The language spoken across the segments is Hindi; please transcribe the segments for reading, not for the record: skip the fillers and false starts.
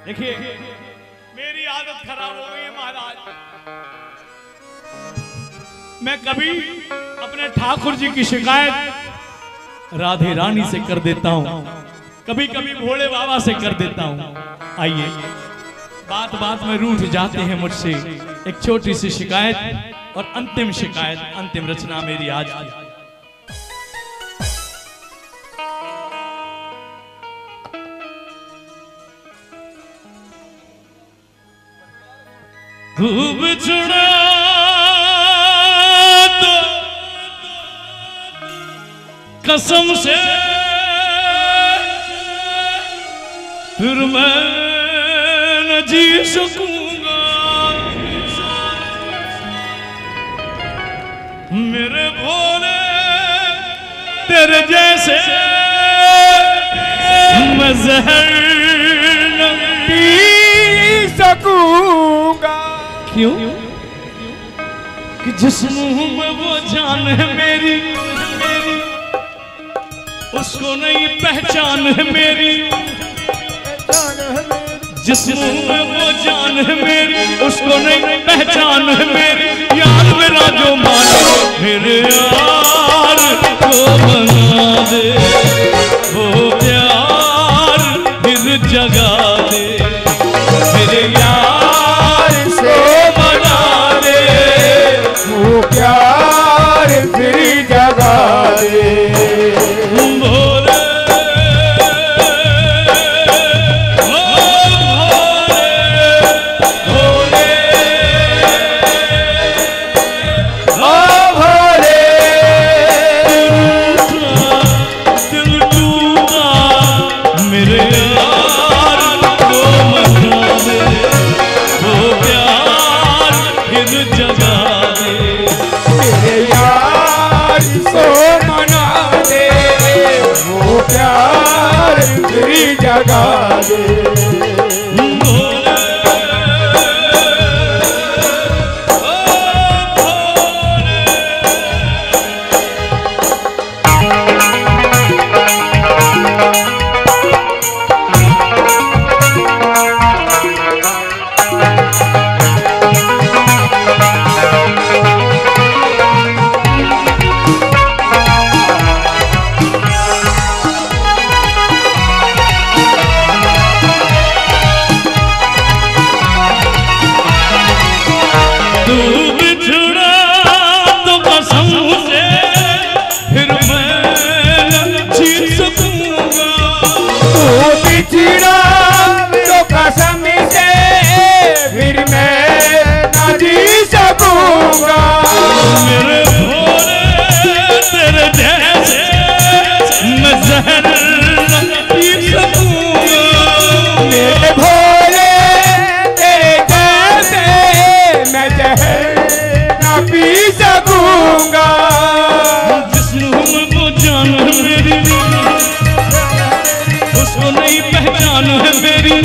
देखिए मेरी आदत खराब हो गई है महाराज। मैं कभी अपने ठाकुर जी की शिकायत राधे रानी से कर देता हूं, कभी कभी भोले बाबा से कर देता हूं। आइए बात बात में रूठ जाते हैं मुझसे। एक छोटी सी शिकायत और अंतिम शिकायत, अंतिम रचना मेरी आज की। खूब छुड़ा तो कसम से फिर मैं न जी सकूंगा। मेरे भोले तेरे जैसे मैं जहर न पी सकूंगा। क्यों? कि जिस मुंह में वो जान है मेरी, उसको नहीं पहचान है मेरी। जिस मुंह में वो जान है मेरी, उसको नहीं पहचान है मेरी। यार मेरा जो माने मेरे यार को बना दे, वो प्यार फिर जगा दे। मेरे यार से बना दे, वो प्यार फिर जगा दे। जगा दे। मेरे भोले तेरे जैसे मैं जहर न पी सकूंगा। मेरे भोले तेरे जैसे मैं जहर न पी सकूंगा। जिस मुंह में वो जान है मेरी, उसको नहीं पहचान है मेरी।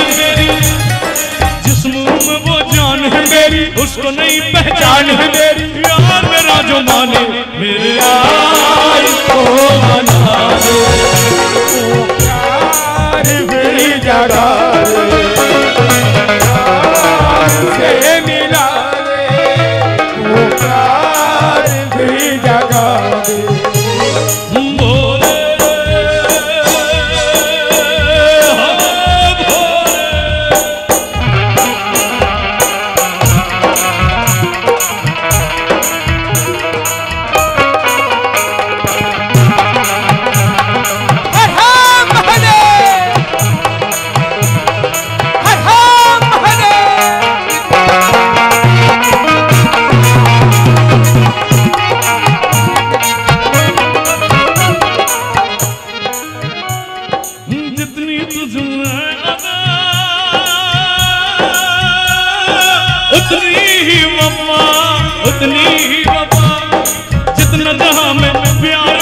जिस मुंह में वो जान है मेरी, उसको नहीं पहचान है मेरी। यार मेरा जो माने मेरे यार को मना दे, वो प्यार फिर जगा दे। यार से मिला दे, वो प्यार फिर जगा दे। उतनी ही वफा, जितना जहां में प्यार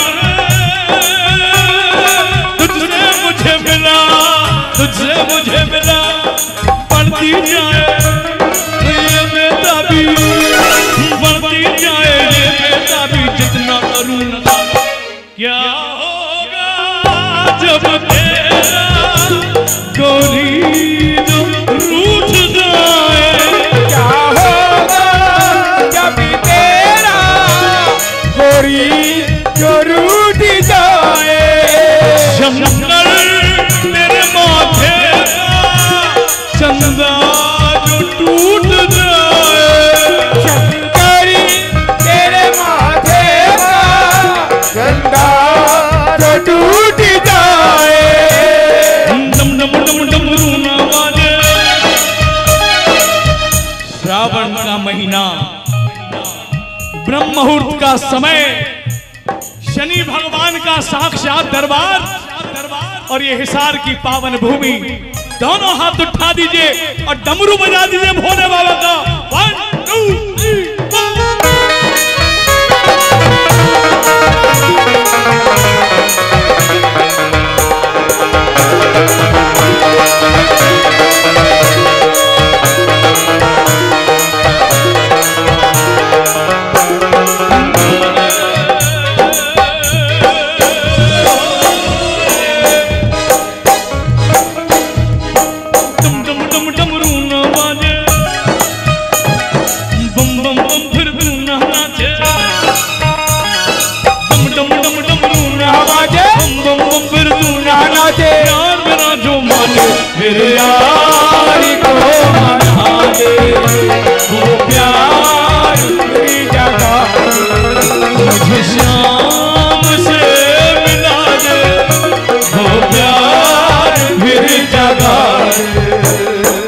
तुझसे मुझे मिला, तुझसे मुझे मिला। बढ़ती जाए ये बेताबी, बढ़ती जाए ये बेताबी। जितना करूं क्या होगा जब तेरा गोरी ब्रह्म मुहूर्त का समय, शनि भगवान का साक्षात दरबार और ये हिसार की पावन भूमि। दोनों हाथ उठा दीजिए और डमरू बजा दीजिए भोले बाबा का। 1 2 3 फिर यारी को मना दे, वो प्यार की जगह मुझे शाम से मिला दे, वो प्यार फिर जगह